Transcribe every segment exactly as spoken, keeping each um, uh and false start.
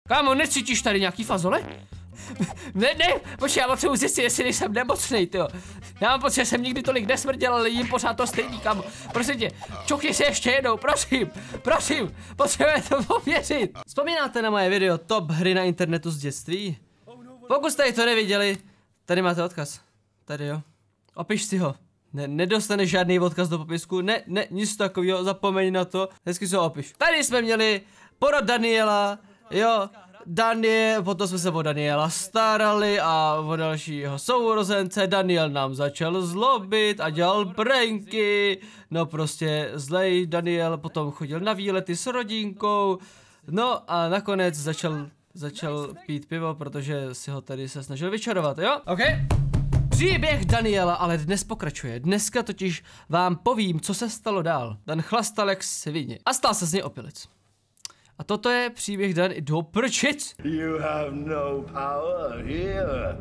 Kámo, necítíš tady nějaký fazole? Ne, ne, počkej, já potřebuji zjistit, jestli nejsem nemocnej, tyjo. Já mám pocit, že jsem nikdy tolik nesmrděl, ale jim pořád to stejný, kámo. Prosím tě, čukni se ještě jednou, prosím, prosím, potřebujeme to pověřit. Vzpomínáte na moje video top hry na internetu z dětství? Pokud jste to neviděli, tady máte odkaz. Tady jo. Opiš si ho. Ne, nedostaneš žádný odkaz do popisku, ne, ne, nic takového, zapomeň na to, hezky se ho opiš. Tady jsme měli porod Daniela, jo. Daniel, potom jsme se o Daniela starali a o dalšího sourozence. Daniel nám začal zlobit a dělal pranky. No prostě zlej Daniel potom chodil na výlety s rodinkou. No a nakonec začal, začal pít pivo, protože si ho tady se snažil vyčarovat, jo? OK? Příběh Daniela ale dnes pokračuje. Dneska totiž vám povím, co se stalo dál. Dan chlastal jak svině a stal se z něj opilec. A toto je příběh Dan i do prčic. You have no power here.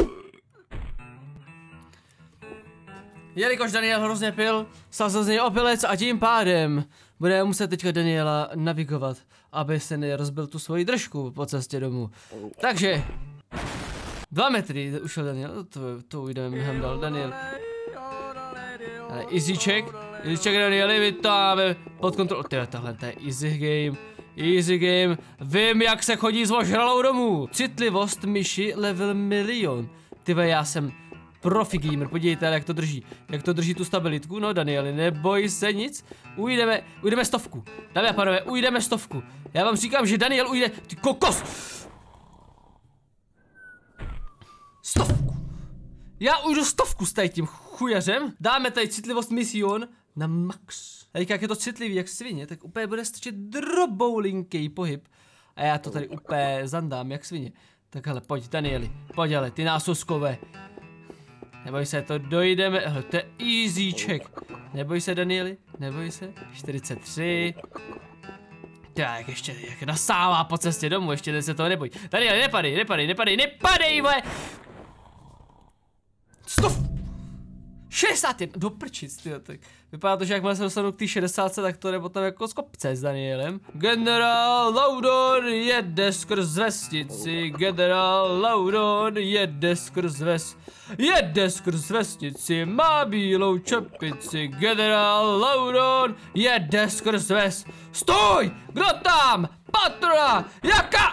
Jelikož Daniel hrozně pil, stal se z něj opilec a tím pádem bude muset teďka Daniela navigovat, aby se nerozbil tu svoji držku po cestě domů. Takže dva metry ušel Daniel, to, to ujdeme mnohem dál. Daniel. Easy check, easy check Danieli, vítáme pod kontrolou. Tyhle, tahle, to je easy game. Easy game, vím jak se chodí s ožralou domů. Citlivost myši level milion. Tyve, já jsem profi gamer, podívejte jak to drží. Jak to drží tu stabilitku, no Danieli, neboj se nic. Ujdeme, ujdeme stovku. Dámy a pánové, ujdeme stovku. Já vám říkám, že Daniel ujde, ty kokos. Stovku. Já ujdu stovku s tady tím chujařem. Dáme tady citlivost mission na max. A jak je to citlivý jak svině, tak úplně bude strčit droboulinký pohyb. A já to tady úplně zandám jak svině. Tak hele, pojď Danieli, pojď ale, ty násoskové. Neboj se, to dojdeme, hele, to je easy check. Neboj se Danieli, neboj se, čtyřicet tři. Tak ještě, jak nasává po cestě domů, ještě se toho neboj. Danieli, nepadej, nepadej, nepadej, nepadej, moje. Stop! šedesát jedna, do prčic, tyjo, tak vypadá to, že jakmile se dostanu k té šedesátce, tak to jde potom jako z kopce s Danielem. Generál Laudon jede skrz vesnici, generál Laudon jede skrz ves, jede skrz vesnici, má bílou čepici, generál Laudon jede skrz ves. Stoj! Kdo tam? Patrona! Jaká?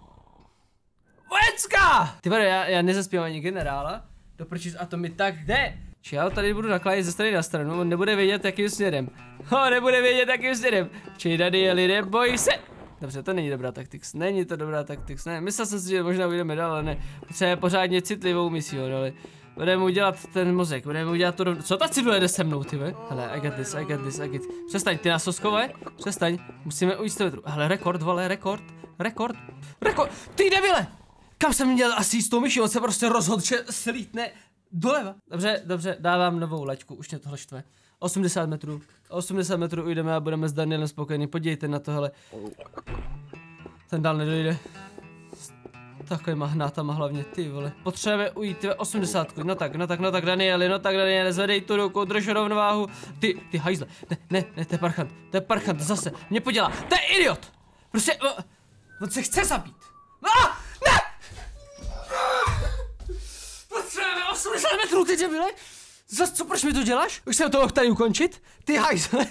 Vojenská! Ty vado, já, já nezaspívám ani generála, do prčic a to mi tak jde. Či já tady budu nakládat ze strany na stranu, on nebude vědět jakým směrem. Ho, nebude vědět jakým směrem. Či Danieli, neboj se. Dobře, to není dobrá taktix, není to dobrá taktix, ne. Myslel jsem si, že možná ujdeme dál, ale ne. Potřebujeme pořádně citlivou misi, ale budeme udělat ten mozek, budeme udělat to rovnou. Co ta cidule jde se mnou, ty ve? Hele, I got this, I got this, I got this. Přestaň, ty násoskové, přestaň, musíme ujít sto metrů. Hele, rekord, vole, rekord, rekord, rekord, ty debile! Kam jsem měl asi jít s tou myší, on se prostě rozhodl, že slítne doleva. Dobře, dobře, dávám novou laťku, už mě tohle štve. osmdesát metrů, osmdesát metrů ujdeme a budeme s Danielem spokojení, podívejte na tohle. Ten dál nedojde. Takovýma hnátama hlavně, ty vole. Potřebujeme ujít, ty osmdesát, no tak, no tak, no tak Danieli, no tak Danieli, zvedej tu ruku, drž rovnováhu. Ty, ty hajzle, ne, ne, ne, to je parchant, to je parchant, zase, mě podělá, to je idiot. Prostě, on, on se chce zabít. Ah, ne! Potřebujeme osmdesát metrů, ty debile! Zas co, proč mi to děláš? Už jsem to mohl tady ukončit? Ty hajzle!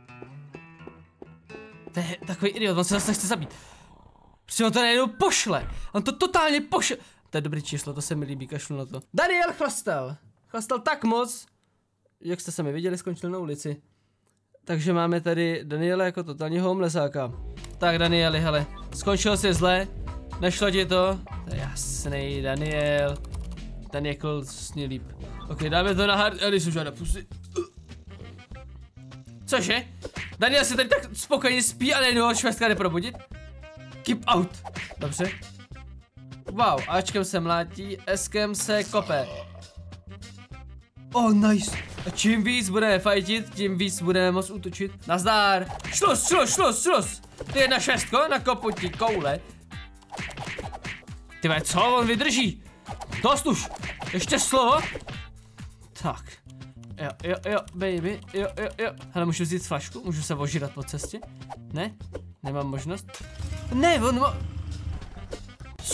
To je takový idiot, on se zase chce zabít. Prostě on to najednou pošle. On to totálně pošle. To je dobrý číslo, to se mi líbí, kašlu na to. Daniel chlastal. Chlastal tak moc, jak jste se mi viděli, skončil na ulici. Takže máme tady Daniela jako totálního homelessáka. Tak Danieli, hele, skončil si zle. Nešlo ti to? To je jasný, Daniel. Ten je kl sní líp. Ok, dáme to na hard, Eli, žádná pusy. Cože? Daniel si tady tak spokojně spí a nejednou švestka neprobudit? Keep out. Dobře. Wow, Ačkem se mlátí, Skem se kope. Oh, nice. A čím víc budeme fajtit, tím víc budeme moct útočit. Nazdár. Šlus, šlus, šlus, šlus. Ty jedna šestko, nakopu ti koule. Ty ve, co on vydrží? Dost už. Ještě slovo. Tak. Jo, jo, jo, baby, jo, jo, jo. Hele, můžu vzít flašku? Můžu se ožírat po cestě? Ne? Nemám možnost? Ne, on mo...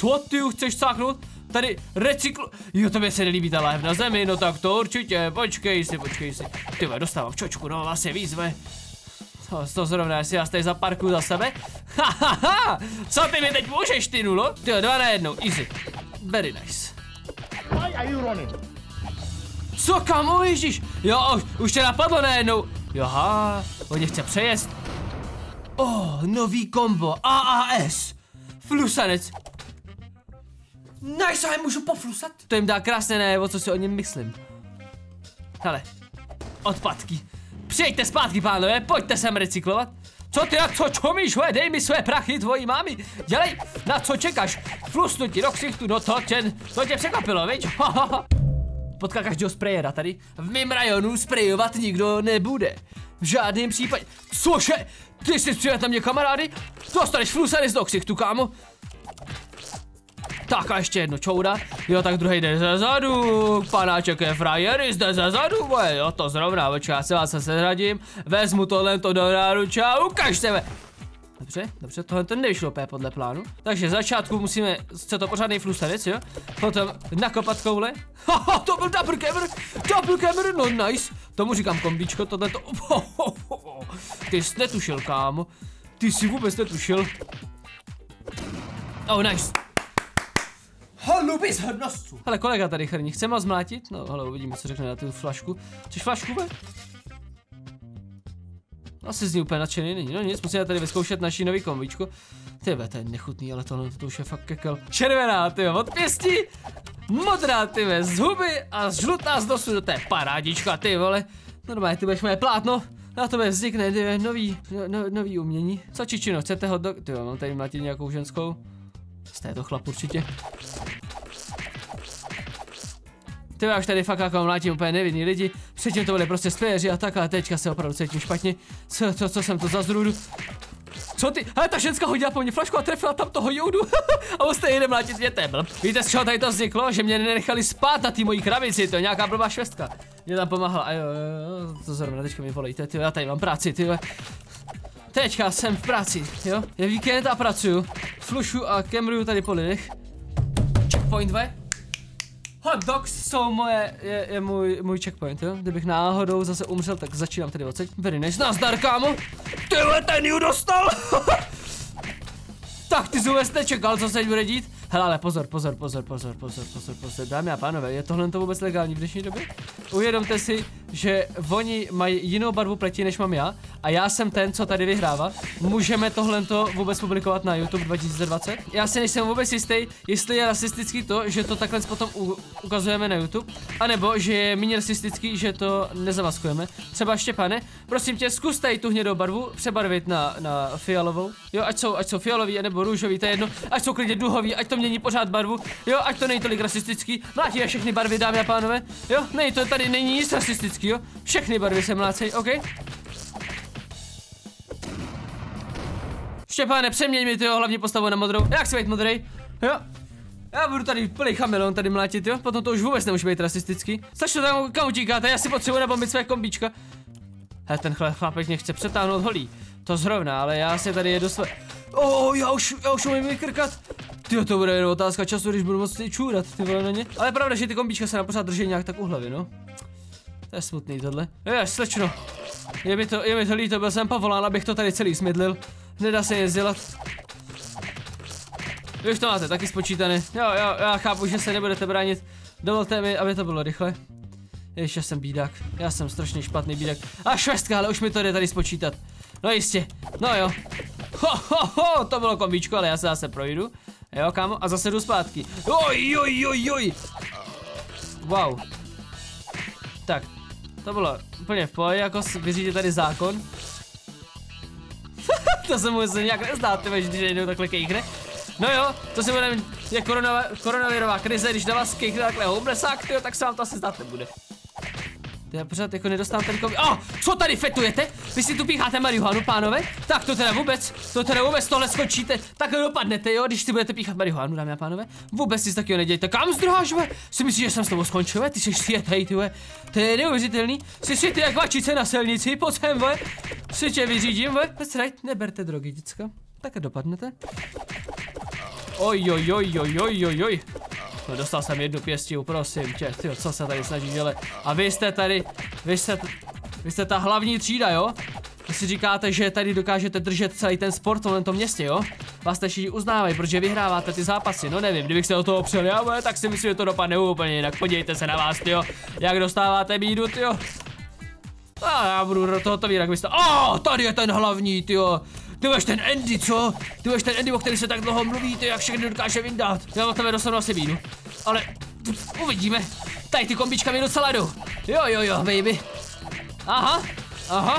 Co ty chceš cáknout? Tady recykl... Jo, tobě se nelíbí ta láhev na zemi, no tak to určitě, počkej si, počkej si. Ty vole, dostávám čočku, no vlastně výzve. To, to zrovna, jestli já tady zaparkuju za sebe. Ha, ha, ha. Co ty mi teď můžeš, ty nulo? Ty dva na jednou, easy. Very nice. Why are you running? Co, kamo, ježíš? Jo, už, už tě napadlo najednou. Joha, on mě chce přejezd. Oh, nový kombo, A A S. Flusanec. Nice, já můžu poflusat? To jim dá krásné najevo, co si o něm myslím. Hele, odpadky. Přijďte zpátky, pánové, pojďte sem recyklovat. Co ty, jak co čumíš, ve? Dej mi své prachy tvojí mámy. Dělej, na co čekáš? Flusnu ti do ksichtu, no to tě, to tě překvapilo, viď? Potkal každého sprejera tady. V mém rajonu sprejovat nikdo nebude. V žádném případě. Cože? Ty jsi přijel tam mě kamarády? Dostaneš flusanec do ksichtu, kámo. Tak a ještě jedno čouda. Jo, tak druhý jde zezadu. Panáček je frajer, jde zezadu, boje. Jo, to zrovna, počkej, já se vás seřadím. Vezmu tohle to do náruče a ukažte me. Dobře, dobře, tohle to nevyšlo úplně podle plánu. Takže začátku musíme, co to pořádnej flusanec, jo? Potom nakopat koule. Haha, to byl double camera, double camera, no nice. Tomu říkám kombíčko, tohle to. Ty jsi netušil, kámo. Ty jsi vůbec netušil. Oh, nice. Holuby z hodnostů. Hele, kolega tady chrní, chceme ho zmlátit? No, hele, uvidíme, co řekne na tu flašku. Chceš flašku, ve? Asi z ní úplně nadšený není, no nic, musíme tady vyzkoušet naší nový kombíčko. Tyve, to je nechutný, ale tohle to už je fakt kekel. Červená, tyve, od pěstí. Modrá, tyve, z huby a žlutá z nosu, to je parádička, ty vole. Normálně, ty budeš moje plátno. Na tobě vznikne, tyve, nový, no, no, nový umění. Co čičino, chcete ho do... Tyve, mám tady mlátit nějakou ženskou. Jste to chlap určitě. Ty já už tady fakt jako mlátím úplně nevinný lidi. Předtím to byly prostě spěři a tak, ale teďka se opravdu cítím špatně. Co, co, co jsem to za zrůdu? Co ty? Hele, ta ženská hodila po mně flašku a trefila tam toho joudu. A on stejně jde mlátit mě, to je blb. Víte, z čeho tady to vzniklo? Že mě nenechali spát na té mojí krabici, to je nějaká blbá švestka. Mě tam pomáhala, a jo, jo, jo, to zrovna teďka mi volejte, ty já tady mám práci, ty. Teďka jsem v práci, jo? Je víkend a pracuju. Flušu a kemruju tady po lidech. Checkpoint ve. Hot dogs jsou moje, je, je můj, můj checkpoint, jo? Kdybych náhodou zase umřel, tak začínám tady odsaď. Very nice, nazdar, kámo. Tyhle, ten ju dostal. Tak ty jsi vůbec nečekal, co se bude dít. Hele, ale pozor, pozor, pozor, pozor, pozor, pozor, pozor, dámy a pánové, je tohle to vůbec legální v dnešní době? Uvědomte si, že oni mají jinou barvu pleti, než mám já, a já jsem ten, co tady vyhrává. Můžeme tohle to vůbec publikovat na YouTube dva tisíce dvacet? Já si nejsem vůbec jistý, jestli je rasistický to, že to takhle potom ukazujeme na YouTube, anebo že je méně rasistický, že to nezamaskujeme. Třeba Štěpane, prosím tě, zkus tady tu hnědou barvu přebarvit na, na fialovou. Jo, ať jsou, ať jsou fialový, nebo růžový, to je jedno, ať jsou klidně duhový, ať to mění pořád barvu, jo, ať to není tolik rasistický. Mlátíme všechny barvy, dámy a pánové, jo, nej, to tady není nic rasistický, jo, všechny barvy se mlácej, OK? Štěpáne, přeměň mi tyho hlavní postavu na modrou, jak chci být modrej, jo? Já budu tady plný chameleon tady mlátit, jo, potom to už vůbec nemůže být rasistický. Stačí to tam, kam utíkáte, já si potřebuji nabombit své kombíčka. Hele, ten chlapek mě chce přetáhnout holí, to zrovna, ale já si tady jedu své... Oh, já už, já už umím vykrkat. Tyjo, to bude jenom otázka času, když budu moc čůrat, ty vole na ně. Ale je pravda, že ty kombíčka se nám pořád drží nějak tak u hlavy, no. To je smutný tohle. Je, slečno. Je mi to, je mi to líto, byl jsem povolán, abych to tady celý smydlil. Nedá se nic dělat. Vy už to máte taky spočítané. Jo, jo, já chápu, že se nebudete bránit. Dovolte mi, aby to bylo rychle. Ještě já jsem bídák. Já jsem strašně špatný bídák. A švestka, ale už mi to jde tady spočítat. No jistě. No jo. Ho, ho, ho, to bylo kombíčko, ale já se zase projdu. Jo, kámo, a zase jdu zpátky. Oj, oj, oj, oj. Wow. Tak, to bylo úplně v pohodě, jako vyřídit tady zákon. To se mu se nějak nezdá, ty když jdou takhle kejchne. No jo, to si budeme, je korona, koronavirová krize, když na vás kejchne takhle homelessák, tyjo, tak se vám to asi zdát nebude. Já pořád jako nedostávám ten kombí. Oh, co tady fetujete? Vy si tu pícháte marihuanu, pánové? Tak to teda vůbec, to teda vůbec tohle skočíte. Takhle dopadnete, jo, když si budete píchat marihuanu, dámy a pánové. Vůbec si taky nedějte. Kam zdráš, ve? Si myslíš, že jsem s tebou skončil, ve? Ty jsi světej, ty ve. To je neuvěřitelný. Jsi světej jak vačice na silnici, pojď sem, ve. Si tě vyřídím, ve. That's right, neberte drogy, děcka. Tak dopadnete. Oj, oj, oj, oj, oj, oj, oj. No, dostal jsem jednu pěstiu, prosím tě, tyjo, co se tady snaží dělat? A vy jste tady, vy jste, vy jste ta hlavní třída, jo? Vy si říkáte, že tady dokážete držet celý ten sport v tom městě, jo? Vás všichni uznávají, protože vyhráváte ty zápasy, no nevím, kdybych se do toho opřel já, tak si myslím, že to dopadne úplně jinak, podívejte se na vás, tyjo, jak dostáváte bídu, tyjo. A já budu do tohoto vírat, byste, oh, tady je ten hlavní, tyjo. Ty máš ten Andy, co? Ty máš ten Andy, o který se tak dlouho mluví, ty jak všechny dokáže vyndat. Já od tebe dostanu asi vínu. Ale uvidíme. Tady ty kombička mi docela jdou. Jo, jo, jo, baby. Aha, aha.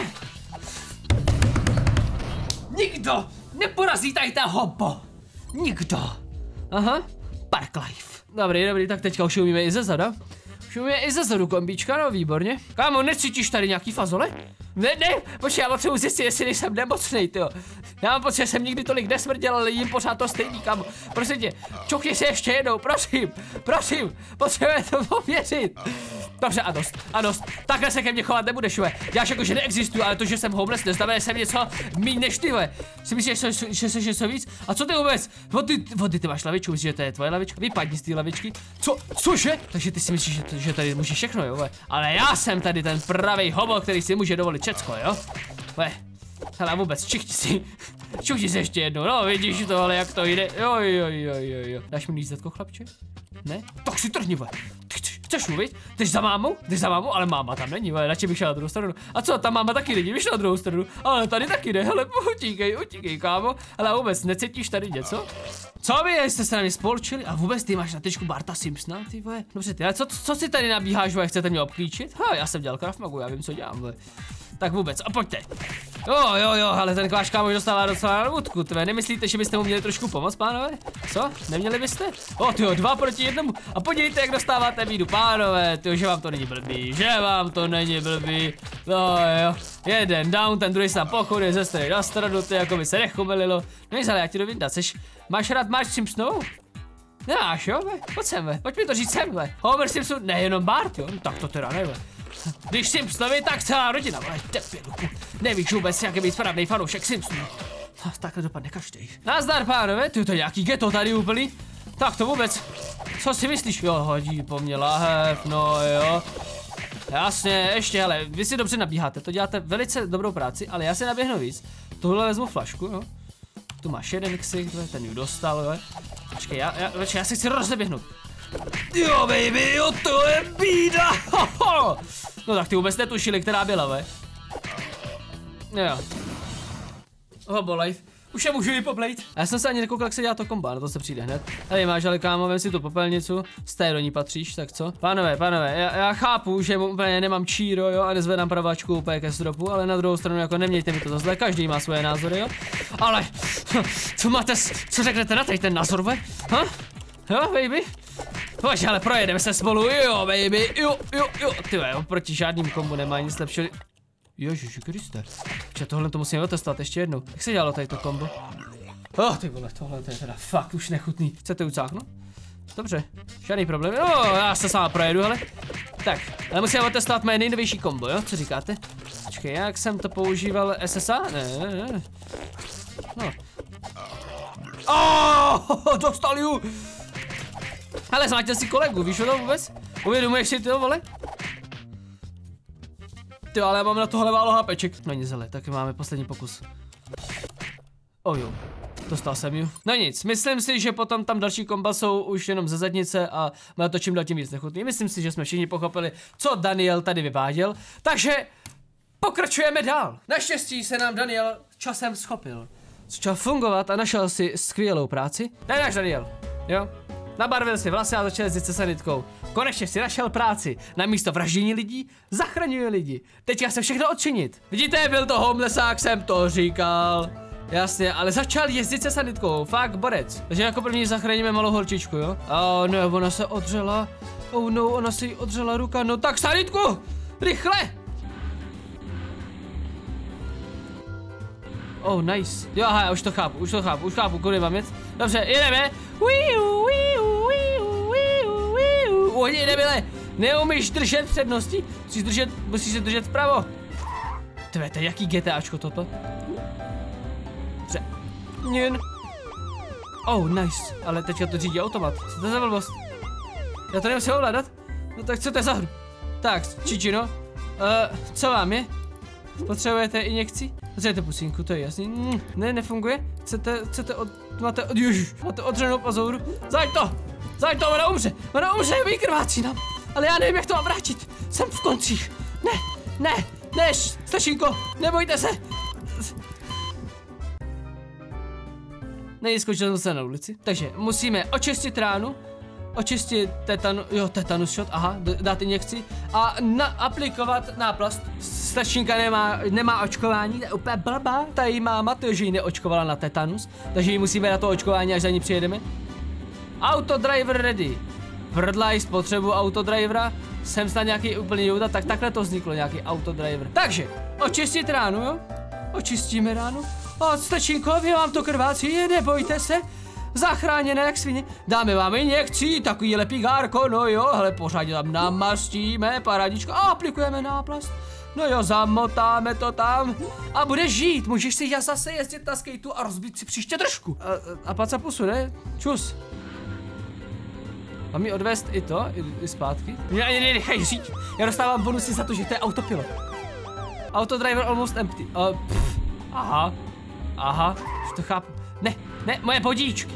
Nikdo neporazí tady ta hobo. Nikdo. Aha, Parklife. Dobrý, dobrý, tak teďka už umíme i ze zada. Už umíme i ze zadu kombička, no výborně. Kámo, necítíš tady nějaký fazole? Ne, ne, počkej, já potřebuji zjistit, jestli nejsem nemocnej, tyjo. Já mám pocit, že jsem nikdy tolik nesmrděl, ale jím pořád to stejný, kámo. Prosím tě, čukni se ještě jednou, prosím, prosím, potřebujeme to pověřit. Dobře, a dost, a dost, takhle se ke mně chovat nebudeš, ve. Já jako, že neexistuju, ale to, že jsem homeless, neznamená, že jsem něco míň než ty, ve. Si myslíš, že, že, že jsi něco víc? A co ty vůbec? Vody, vody, ty máš lavičku, myslíš, že to je tvoje lavička? Vypadni z té lavičky. Co, cože? Takže ty si myslíš, že, že tady můžeš všechno, jo, ve. Ale já jsem tady ten pravý hobo, který si může dovolit všecko, jo? Ve. Hele, vůbec, čichni si. Čuchni si ještě jednou, no vidíš to, ale jak to jde. Jo, jo, jo, jo, jo. Dáš mi lízatko, chlapče? Ne? Tak si trhni, ve. Ty chceš, chceš mluvit? Jdeš za mámou? Jdeš za mámou? Ale máma tam není, ve. Radši bych šel na druhou stranu. A co, tam máma taky není, víš na druhou stranu. Ale tady taky jde, hele, utíkej, utíkej, kámo. Ale vůbec, necítíš tady něco? Co vy, jste se na mě spolčili? A vůbec ty máš na tečku Barta Simpsona, ty vole. Dobře, ty, ale co, co si tady nabíháš, ve? Chcete mě obklíčit? Ha, já jsem dělal Krav Magu, já vím, co dělám, ve. Tak vůbec, a pojďte. Jo, jo, jo, ale ten váš kámoš dostává docela na vůdku, tvé. Nemyslíte, že byste mu měli trošku pomoct, pánové? Co? Neměli byste? O, tyjo, dva proti jednomu. A podívejte, jak dostáváte bídu, pánové. Tyjo, že vám to není blbý, že vám to není blbý. No jo, jeden down, ten druhý se tam pochoduje ze strany na stranu, ty jako by se nechumelilo. No ale já ti to vyndat, seš, máš rád Marge Simpsonovou? Nemáš, jo, ve? Pojď sem, ve. Pojď mi to říct sem, ve. Homer Simpson, nejenom Bart, jo, no, tak to teda ne, ve. Když Simpsonovi, tak celá rodina, vole, debiluku. Nevíš vůbec, jak je být správnej fanoušek Simpsonů. No, takhle dopadne každý. Nazdar, pánové, ty to nějaký ghetto tady úplný. Tak to vůbec, co si myslíš? Jo, hodí po mně lahev, no jo. Jasně, ještě, hele, vy si dobře nabíháte, to děláte velice dobrou práci, ale já si naběhnu víc. Tohle vezmu flašku, jo. Tu máš jeden ksik, ten ji dostal, jo. Počkej, já, já, počkej, já si chci rozeběhnout. Jo, baby, jo, to je bída. Hoho. No tak ty vůbec netušili, která byla, ve. Jo. Hobolife. Už je můžu i poplejt. A já jsem se ani nekoukal, jak se dělá to komba, na to se přijde hned. Tady máš, ale kámo, vem si tu popelnicu, z té do ní patříš, tak co? Pánové, pánové, já, já chápu, že úplně nemám číro, jo, a nezvedám pravačku úplně ke stropu, ale na druhou stranu jako nemějte mi to za zle, každý má svoje názory, jo. Ale, co máte, co řeknete na tady ten názor, ve? Ha? Jo, baby? Pojď, ale projedeme se spolu, jo, baby, jo, jo, jo. Tyhle, oproti žádným kombu nemá nic lepšího. Ježiši Kriste. Če, tohle to musím otestovat ještě jednou. Jak se dělalo tady to kombo? Oh, ty vole, tohle to je teda fakt už nechutný. Chcete ucáknout? Dobře, žádný problém. Jo, já se sám projedu, hele. Tak, ale musím otestovat mé nejnovější kombo, jo? Co říkáte? Počkej, jak jsem to používal S S A? Ne, ne, ne. No. Oh, dostal ju! Ale zmátil si kolegu, víš o tom vůbec? Uvědomuješ si to, vole? Ty, ale já mám na tohle málo hapeček. No nic, hele, tak máme poslední pokus. Oh jo, dostal jsem ju. No nic, myslím si, že potom tam další komba jsou už jenom ze zadnice a má to čím dál tím víc nechutný. Myslím si, že jsme všichni pochopili, co Daniel tady vyváděl. Takže pokračujeme dál. Naštěstí se nám Daniel časem schopil. Začal fungovat a našel si skvělou práci. To je náš Daniel, jo? Nabarvil si vlasy a začal jezdit se sanitkou. Konečně si našel práci. Namísto vraždění lidí zachraňuje lidi. Teďka se všechno odčinit. Vidíte, byl to homelessák, jsem to říkal. Jasně, ale začal jezdit se sanitkou. Fakt borec. Takže jako první zachráníme malou holčičku, jo? Oh ne, ona se odřela. Oh no, ona se jí odřela ruka. No tak sanitku! Rychle! Oh, nice. Jo, aha, už to chápu, už to chápu, už chápu, kudy mám jet. Dobře, jedeme. Wiu, wiu, wiu, wiu, wiu. Ohni, nebyle, neumíš držet přednosti? Musíš držet, musíš se držet vpravo. Tvé, to je jaký GTAčko toto? Dobře. Nin. Oh, nice. Ale teďka to řídí automat. Co to je za blbost? Já to nemusím ovládat? No tak co to je za hru? Tak, Čičino. Uh, co vám je? Potřebujete injekci? Potřebujete pusínku, to je jasný. Mm, ne, nefunguje? Chcete, chcete od... Máte od... Ježiš, máte odřenou pazouru? Zaď to! Zaď to, ona umře! Ona umře, vykrvácí nám! Ale já nevím, jak to mám vrátit. Jsem v koncích. Ne, ne, ne, Stašínko, nebojte se. Nejskočil jsem se na ulici. Takže musíme očistit ránu, očistit tetanu, jo, tetanus shot, aha, dát injekci a na, aplikovat náplast. Stačínka nemá, nemá očkování, to je úplně blbá. Ta její máma, to že ji neočkovala na tetanus, takže ji musíme na to očkování, až za ní přijedeme. Autodriver ready. Vrdlaj spotřebu autodrivera, jsem snad nějaký úplný jouda, tak takhle to vzniklo, nějaký autodriver. Takže, očistit ránu, jo? Očistíme ránu. A Stačínko, vy vám to krvácí, nebojte se. Zachráněné jak svině. Dáme vám injekci, takový lepigárko, no jo, hele, pořádně tam namastíme, parádičko, a aplikujeme náplast. No jo, zamotáme to tam a budeš žít, můžeš si zase jezdit na skateu a rozbít si příště držku. A, a paca pusu, ne? Čus. Mám mi odvést i to, i, i zpátky? Mě ani nenechaj říct, já dostávám bonusy za to, že to je autopilot. Autodriver almost empty. Uh, pff, aha, aha, už to chápu. Ne, ne, moje bodíčky.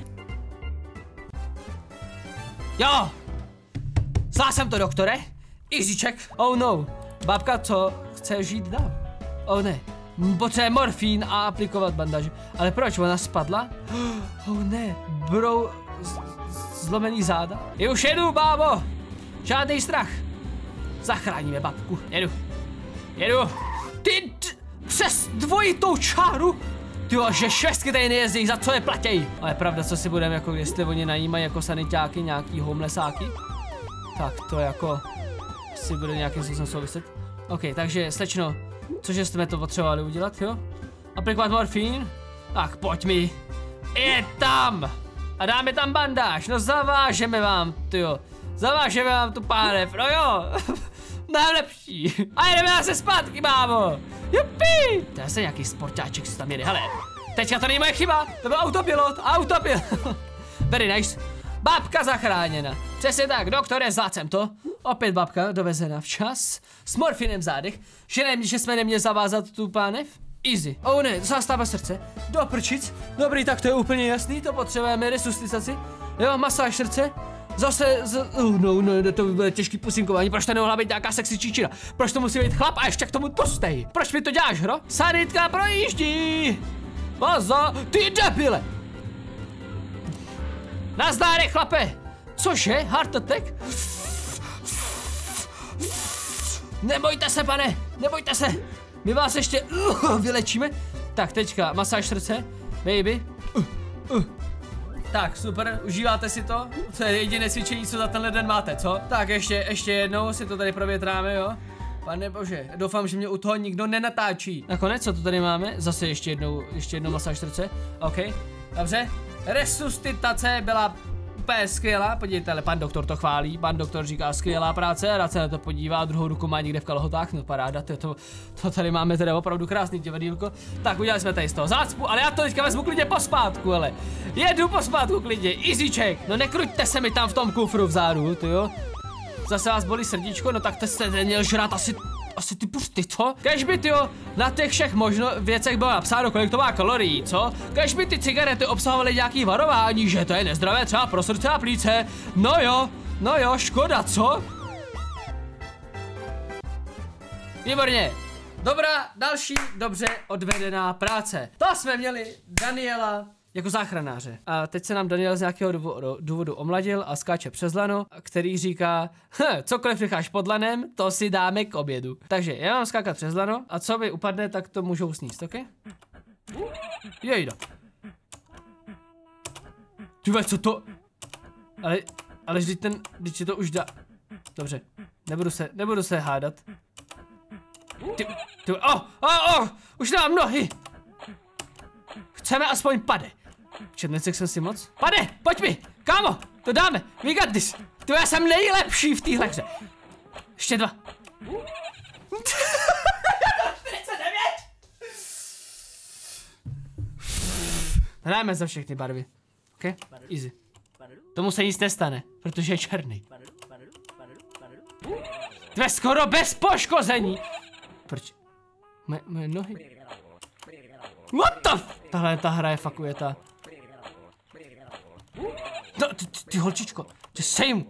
Jo! Zvládl jsem to, doktore. Easyček. Oh no. Babka, co chce žít dál? Oh ne. Potřebuje morfín a aplikovat bandáže. Ale proč? Ona spadla? Oh ne. Bro... Zlomený záda. Já už jedu, bábo. Žádný strach. Zachráníme babku. Jedu. Jedu. Ty přes dvojitou čáru. Tyjo, že švestky tady nejezdí, za co je platěj. Ale je pravda, co si budeme, jako jestli oni najímají jako sanitáky, nějaký homelessáky. Tak to jako asi bude nějakým způsobem souviset. OK, takže slečno, cože jsme to potřebovali udělat, jo? Aplikovat morfín? Tak pojď mi. Je tam! A dáme tam bandáž, no zavážeme vám, tyjo. Zavážeme vám tu pánev, no jo. Najlepší. A jdeme zase zpátky, mámo. Jupi! To je zase nějaký sportáček, co tam jede, hele. Teďka to není moje chyba, to byl autopilot, autopilot. Very nice. Babka zachráněna. Přesně tak, doktore, zvládl jsem to. Opět babka dovezena včas. S morfinem v zádech. Že, ne, že jsme neměli zavázat tu pánev. Easy. Oh ne, zástava srdce. Do prčic. Dobrý, tak to je úplně jasný, to potřebujeme resuscitaci. Jo, masáž srdce. Zase, z... oh, no, no, to bude těžký pusinkování, proč to nemohla být nějaká sexy čičina? Proč to musí být chlap a ještě k tomu tostej? Proč mi to děláš, hro? Sanitka projíždí! Baza, ty debile! Nazdárek, chlape! Cože, heart attack? Nebojte se, pane, nebojte se! My vás ještě uh, vylečíme. Tak, teďka, masáž srdce, baby. Uh, uh. Tak, super, užíváte si to? To je jediné cvičení, co za tenhle den máte, co? Tak, ještě, ještě jednou si to tady provětráme, jo? Pane bože, doufám, že mě u toho nikdo nenatáčí. Nakonec, co to tady máme? Zase ještě jednou, ještě jednou masáž srdce. OK, dobře. Resuscitace byla úplně skvělá, podívejte, ale pan doktor to chválí, pan doktor říká skvělá práce, rád se na to podívá, druhou ruku má někde v kalhotách, no paráda, to, to, to tady máme teda opravdu krásný divadýlko. Tak udělali jsme tady z toho zácpu, ale já to teďka vezmu klidně pospátku, ale jedu pospátku klidně, easyček, no nekruťte se mi tam v tom kufru vzadu, ty jo. Zase vás bolí srdíčko, no tak to jste neměl žrát asi, asi ty pusty, co? Kež by, tyjo, na těch všech možno věcech bylo napsáno, kolik to má kalorií, co? Kež by ty cigarety obsahovaly nějaký varování, že to je nezdravé třeba pro srdce a plíce. No jo, no jo, škoda, co? Výborně. Dobrá, další dobře odvedená práce. To jsme měli Daniela jako záchranáře. A teď se nám Daniel z nějakého důvodu, důvodu omladil a skáče přes lano, který říká, hm, cokoliv necháš pod lanem, to si dáme k obědu. Takže já mám skákat přes lano a co mi upadne, tak to můžou sníst, ok? Jejda. Tyve, co to? Ale, ale vždyť ten, vždyť si to už dá. Dobře, nebudu se, nebudu se hádat. Ty, ty, oh, oh, oh, už nemám nohy. Chceme aspoň pade. Četnecek jsem si moc. Pade, pojď mi, kámo, to dáme, we got this. Ty, já jsem nejlepší v téhle hře. Ještě dva. čtyřicet devět. Hrajeme za všechny barvy. OK, easy. Tomu se nic nestane, protože je černý. Tvé skoro bez poškození. Proč? Moje, moje nohy. What the f... Tahle ta hra je fakt ujetá. No, ty, ty, ty holčičko, ty sejmu.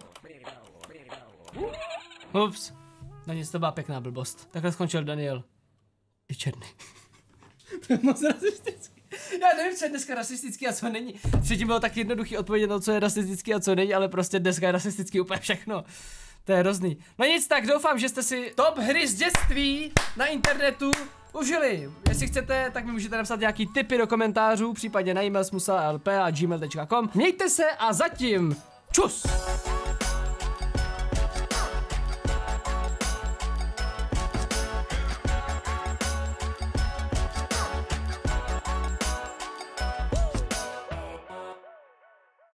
Ups. Na nic, to byla pěkná blbost. Takhle skončil Daniel. Je černý. To je moc rasistický. Já nevím, co je dneska rasistický a co není. Předtím bylo tak jednoduchý odpovědět na co je rasistický a co není, ale prostě dneska je rasistický úplně všechno. To je hrozný. No nic, tak doufám, že jste si top hry z dětství na internetu užili. Jestli chcete, tak mi můžete napsat nějaký tipy do komentářů, případně na e-mail smusa l p at gmail tečka com. Mějte se a zatím čus!